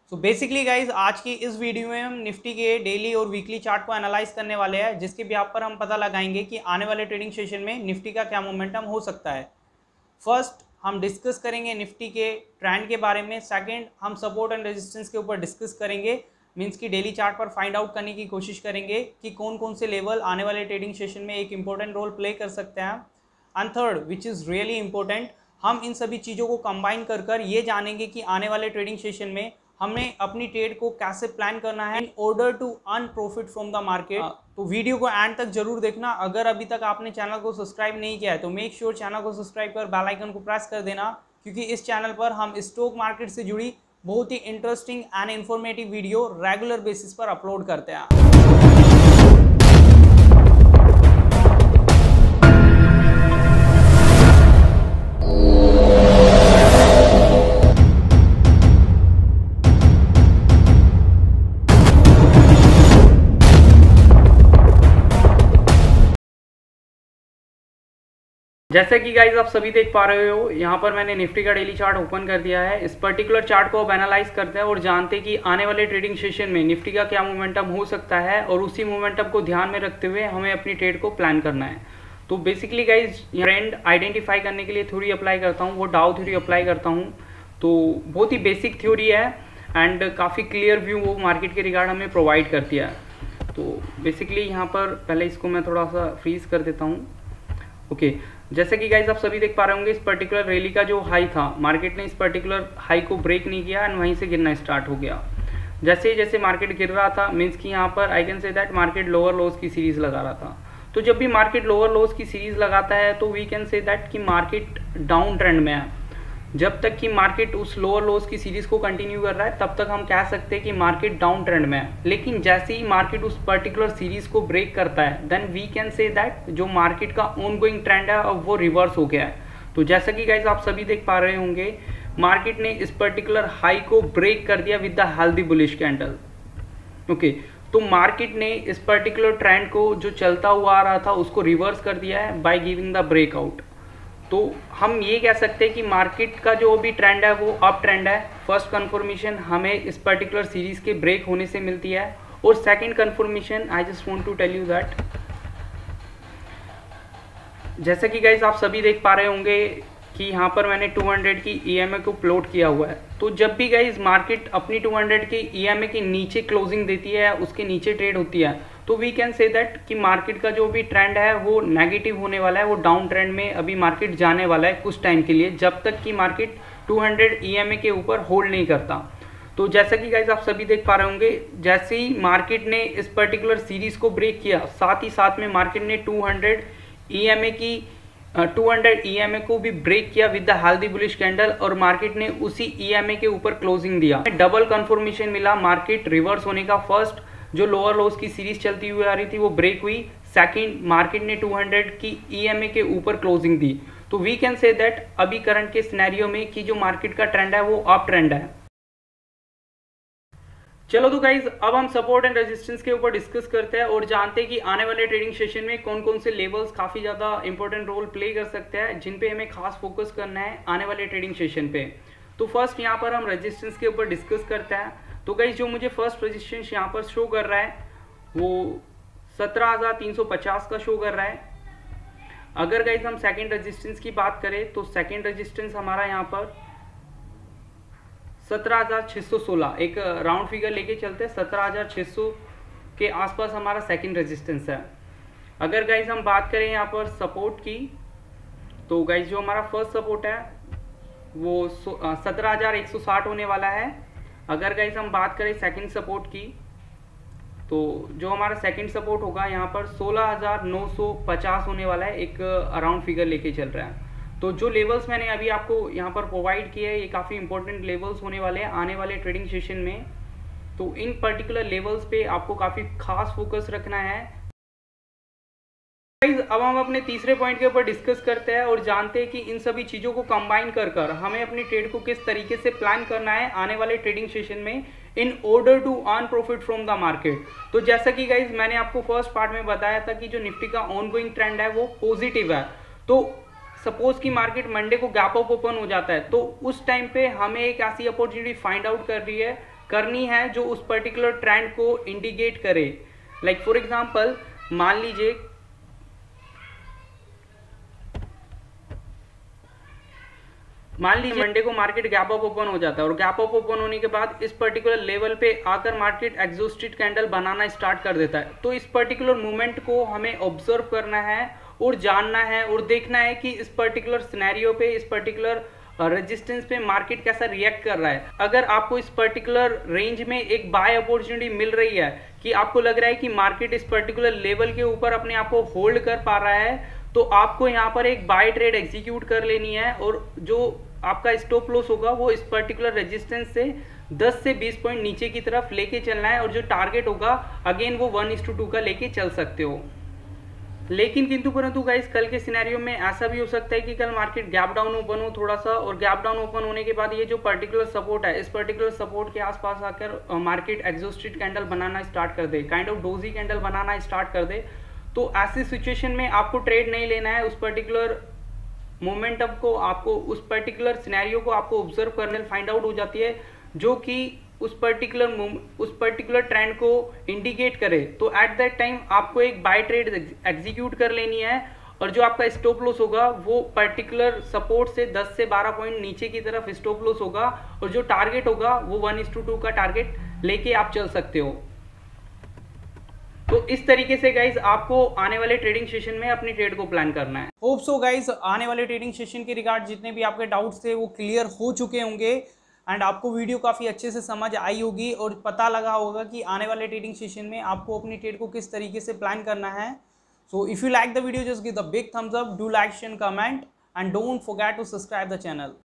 So basically guys आज की इस वीडियो में हम निफ्टी के डेली और वीकली चार्ट को एनालाइज करने वाले हैं, जिसके बिहाफ पर हम पता लगाएंगे कि आने वाले ट्रेडिंग सेशन में निफ्टी का क्या मोमेंटम हो सकता है। फर्स्ट हम डिस्कस करेंगे निफ्टी के ट्रेंड के बारे में। सेकंड हम सपोर्ट एंड रेजिस्टेंस के ऊपर डिस्कस करेंगे, मींस की डेली चार्ट पर फाइंड आउट करने की कोशिश करेंगे कि कौन कौन से लेवल आने वाले ट्रेडिंग सेशन में एक इंपॉर्टेंट रोल प्ले कर सकते हैं। And third which is really important, हम इन सभी चीज़ों को कंबाइन कर ये जानेंगे कि आने वाले ट्रेडिंग सेशन में हमें अपनी ट्रेड को कैसे प्लान करना है in order to earn profit from the market. तो वीडियो को एंड तक जरूर देखना। अगर अभी तक आपने चैनल को सब्सक्राइब नहीं किया है तो मेक श्योर चैनल को सब्सक्राइब कर बेल आइकन को प्रेस कर देना, क्योंकि इस चैनल पर हम स्टॉक मार्केट से जुड़ी बहुत ही interesting and informative video regular basis पर अपलोड करते हैं। जैसा कि गाइज आप सभी देख पा रहे हो, यहाँ पर मैंने निफ्टी का डेली चार्ट ओपन कर दिया है। इस पर्टिकुलर चार्ट को अब एनालाइज करते हैं और जानते हैं कि आने वाले ट्रेडिंग सेशन में निफ्टी का क्या मोमेंटम हो सकता है, और उसी मोमेंटम को ध्यान में रखते हुए हमें अपनी ट्रेड को प्लान करना है। तो बेसिकली गाइज ट्रेंड आइडेंटिफाई करने के लिए थ्योरी अप्लाई करता हूँ, वो डाउ थ्योरी अप्लाई करता हूँ। तो बहुत ही बेसिक थ्योरी है एंड काफ़ी क्लियर व्यू वो मार्केट के रिगार्ड हमें प्रोवाइड करती है। तो बेसिकली यहाँ पर पहले इसको मैं थोड़ा सा फ्रीज कर देता हूँ। ओके, जैसे कि गाइज आप सभी देख पा रहे होंगे, इस पर्टिकुलर रैली का जो हाई था, मार्केट ने इस पर्टिकुलर हाई को ब्रेक नहीं किया एंड वहीं से गिरना स्टार्ट हो गया। जैसे जैसे मार्केट गिर रहा था, मीन्स कि यहाँ पर I can say that market lower lows की सीरीज लगा रहा था। तो जब भी मार्केट लोअर लोज की सीरीज लगाता है तो वी कैन से दैट कि मार्केट डाउन ट्रेंड में है। जब तक कि मार्केट उस लोअर लोज की सीरीज को कंटिन्यू कर रहा है तब तक हम कह सकते हैं कि मार्केट डाउन ट्रेंड में है। लेकिन जैसे ही मार्केट उस पर्टिकुलर सीरीज को ब्रेक करता है then we can say that जो मार्केट का ऑनगोइंग ट्रेंड है अब वो रिवर्स हो गया है। तो जैसा कि गाइस आप सभी देख पा रहे होंगे, मार्केट ने इस पर्टिकुलर हाई को ब्रेक कर दिया with the healthy bullish candle. Okay, तो मार्केट ने इस पर्टिकुलर ट्रेंड को जो चलता हुआ आ रहा था उसको रिवर्स कर दिया है बाय गिविंग द ब्रेकआउट। तो हम ये कह सकते हैं कि मार्केट का जो भी ट्रेंड है वो अप ट्रेंड है। फर्स्ट कंफर्मेशन हमें इस पर्टिकुलर सीरीज के ब्रेक होने से मिलती है, और second confirmation I just want to tell you that, जैसे कि गाइस आप सभी देख पा रहे होंगे कि यहाँ पर मैंने 200 की EMA को प्लॉट किया हुआ है। तो जब भी गाइस मार्केट अपनी 200 की EMA के नीचे क्लोजिंग देती है, उसके नीचे ट्रेड होती है, तो वी कैन से दैट कि मार्केट का जो भी ट्रेंड है वो नेगेटिव होने वाला है, वो डाउन ट्रेंड में अभी मार्केट जाने वाला है कुछ टाइम के लिए, जब तक कि मार्केट 200 EMA के ऊपर होल्ड नहीं करता। तो जैसा कि गाइस आप सभी देख पा रहे होंगे, जैसे ही मार्केट ने इस पर्टिकुलर सीरीज को ब्रेक किया, साथ ही साथ में मार्केट ने 200 EMA को भी ब्रेक किया with the healthy bullish candle, और मार्केट ने उसी EMA के ऊपर क्लोजिंग दिया। डबल कंफर्मेशन मिला मार्केट रिवर्स होने का। फर्स्ट जो लोअर लोज की सीरीज चलती हुई आ रही थी वो ब्रेक हुई, सेकंड मार्केट ने 200 की EMA के ऊपर क्लोजिंग दी। तो वी कैन से दैट अभी करंट के सिनेरियो में कि जो मार्केट का ट्रेंड है वो अप ट्रेंड है। चलो तो गाइज अब हम सपोर्ट एंड रेजिस्टेंस के ऊपर डिस्कस करते हैं और जानते हैं कि आने वाले ट्रेडिंग सेशन में कौन कौन से लेवल्स काफी ज्यादा इंपॉर्टेंट रोल प्ले कर सकते हैं, जिन पे हमें खास फोकस करना है आने वाले ट्रेडिंग सेशन पे। तो फर्स्ट यहाँ पर हम रेजिस्टेंस के ऊपर डिस्कस करते हैं। तो गाइज जो मुझे फर्स्ट रेजिस्टेंस यहाँ पर शो कर रहा है वो 17,350 का शो कर रहा है। अगर गाइज हम सेकेंड रेजिस्टेंस की बात करें तो सेकेंड रेजिस्टेंस हमारा यहाँ पर 17,616, एक राउंड फिगर लेके चलते हैं, 17,600 के आसपास हमारा सेकंड रेजिस्टेंस है। अगर गाइज हम बात करें यहाँ पर सपोर्ट की, तो गाइज जो हमारा फर्स्ट सपोर्ट है वो 17,160 होने वाला है। अगर गाइज हम बात करें सेकंड सपोर्ट की, तो जो हमारा सेकंड सपोर्ट होगा यहाँ पर 16,950 होने वाला है, एक अराउंड फिगर लेके चल रहा है। तो जो लेवल्स मैंने अभी आपको यहाँ पर प्रोवाइड किए हैं ये काफ़ी इंपॉर्टेंट लेवल्स होने वाले हैं आने वाले ट्रेडिंग सेशन में। तो इन पर्टिकुलर लेवल्स पे आपको काफ़ी खास फोकस रखना है। अब हम अपने तीसरे पॉइंट के ऊपर डिस्कस करते हैं और जानते हैं कि इन सभी चीज़ों को कंबाइन कर हमें अपनी ट्रेड को किस तरीके से प्लान करना है आने वाले ट्रेडिंग सेशन में in order to earn profit from the market. तो जैसा कि गाइज मैंने आपको फर्स्ट पार्ट में बताया था कि जो निफ्टी का ऑनगोइंग ट्रेंड है वो पॉजिटिव है। तो सपोज कि मार्केट मंडे को गैप अप ओपन हो जाता है तो उस टाइम पे हमें एक ऐसी अपॉर्चुनिटी फाइंड आउट कर रही है करनी है जो उस पर्टिकुलर ट्रेंड को इंडिकेट करे। लाइक फॉर एग्जांपल मान लीजिए मंडे को मार्केट गैप अप ओपन हो जाता है और गैप अप ओपन होने के बाद इस पर्टिकुलर लेवल पे आकर मार्केट एग्जॉस्टेड कैंडल बनाना स्टार्ट कर देता है। तो इस पर्टिकुलर मूवमेंट को हमें ऑब्जर्व करना है और जानना है और देखना है कि इस पर्टिकुलर सिनेरियो पे, इस पर्टिकुलर रेजिस्टेंस पे मार्केट कैसा रिएक्ट कर रहा है। अगर आपको इस पर्टिकुलर रेंज में एक बाय अपॉर्चुनिटी मिल रही है कि आपको लग रहा है कि मार्केट इस पर्टिकुलर लेवल के ऊपर अपने आप को होल्ड कर पा रहा है, तो आपको यहाँ पर एक बाय ट्रेड एग्जीक्यूट कर लेनी है और जो आपका स्टॉप लॉस होगा वो इस पर्टिकुलर रेजिस्टेंस से 10 से 20 पॉइंट नीचे की तरफ लेके चलना है और जो टारगेट होगा अगेन वो 1:2 का लेके चल सकते हो। लेकिन किंतु परंतु गाइस कल के सिनेरियो में ऐसा भी हो सकता है कि कल मार्केट गैप डाउन ओपन हो थोड़ा सा, और गैप डाउन ओपन होने के बाद ये जो पर्टिकुलर सपोर्ट है इस पर्टिकुलर सपोर्ट के आसपास आकर मार्केट एग्जॉस्टेड कैंडल बनाना स्टार्ट कर दे, काइंड ऑफ डोजी कैंडल बनाना स्टार्ट कर दे। तो ऐसी सिचुएशन में आपको ट्रेड नहीं लेना है, उस पर्टिकुलर मोमेंटम को, आपको उस पर्टिकुलर सिनेरियो को आपको ऑब्जर्व करने फाइंड आउट हो जाती है जो कि उस पर्टिकुलर ट्रेंड को इंडिकेट करे। तो एट दैट टाइम आपको एक बाय ट्रेड एग्जीक्यूट कर लेनी है और जो आपका स्टॉप लॉस होगा वो पर्टिकुलर सपोर्ट से 10 से 12 पॉइंट नीचे की तरफ स्टॉप लॉस होगा और जो टारगेट होगा वो 1:2 का टारगेट लेके आप चल सकते हो। तो इस तरीके से गाइज आपको आने वाले ट्रेडिंग सेशन में अपनी ट्रेड को प्लान करना है। होप सो गाइज आने वाले ट्रेडिंग सेशन के रिगार्ड जितने भी आपके डाउट्स थे वो क्लियर हो चुके होंगे एंड आपको वीडियो काफ़ी अच्छे से समझ आई होगी और पता लगा होगा कि आने वाले ट्रेडिंग सेशन में आपको अपनी ट्रेड को किस तरीके से प्लान करना है। So if you like the video just give the big thumbs up, do like, share, comment and don't forget to subscribe the channel.